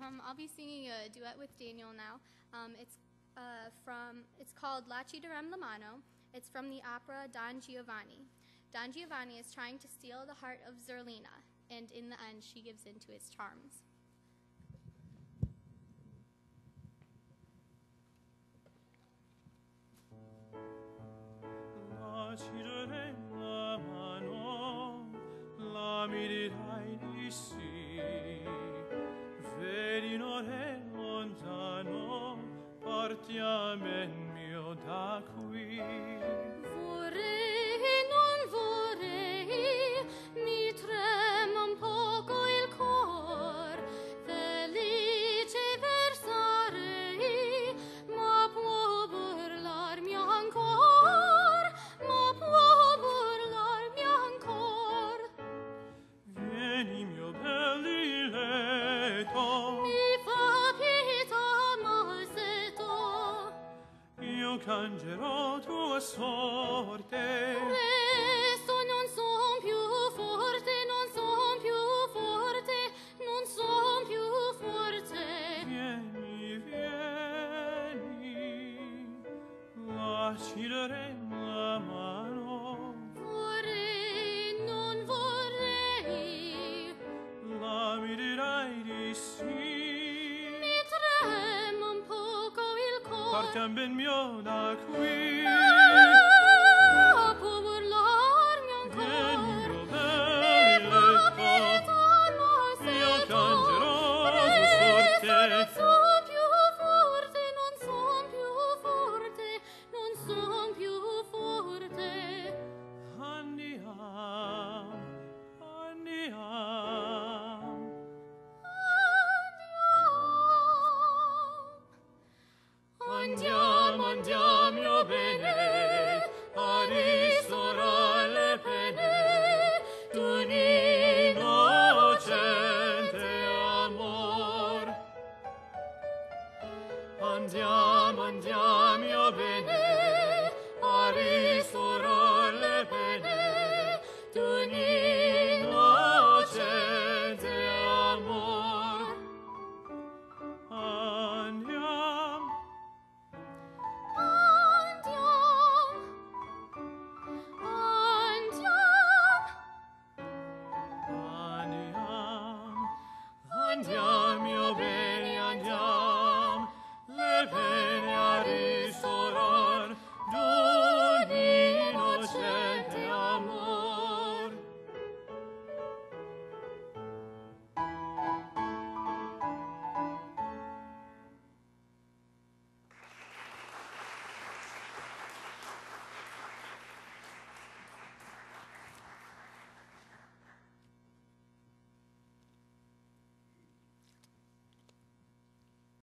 I'll be singing a duet with Daniel now. It's called La Ci darem la mano. It's from the opera Don Giovanni. Don Giovanni is trying to steal the heart of Zerlina, and in the end, she gives in to his charms. La ci darem la mano, la mi dirai di sì. Vedi non è lontano, partiamo in mio da qui. Vorrei, non vorrei, mi trema un poco il cor, felice versarei, ma può burlarmi ancor, ma può burlarmi ancor. Vieni mio bel diletto, Mi fa pietà malsetto, io cangerò tua sorte. presto non son più forte, non son più forte, non son più forte. Vieni, vieni, la ci darem la mano, Vorrei, non vorrei, la mi dirai di sì. mi trema un poco il cor. Partiam ben mio da qui. Ah, può burlarmi Vieni ancor. mio Mi bel fa diletto, pietà malsetto, io cangerò tua presto sorte. non son più forte, non son più forte, non son più forte. Andiam, andiam. Andiamo, andiamo, mio bene, a ristorare le pene d'un innocente amor. Andiamo, andiamo, mio bene, a ristorare le pene d'un innocente amor. Andiamo. Andiam, andiam, Andiamo,